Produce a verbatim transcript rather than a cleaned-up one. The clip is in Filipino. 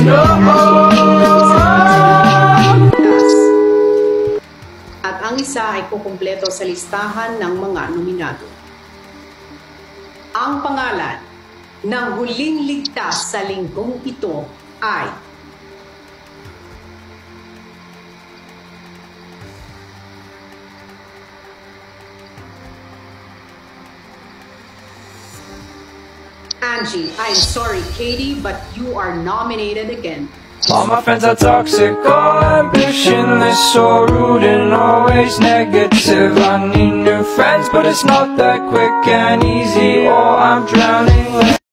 At ang isa ay kukumpleto sa listahan ng mga nominado. Ang pangalan ng huling ligtas sa linggong ito ay Angie. I'm sorry, Katie, but you are nominated again. All my friends are toxic, all ambitionless, so rude and always negative. I need new friends, but it's not that quick and easy, or I'm drowning.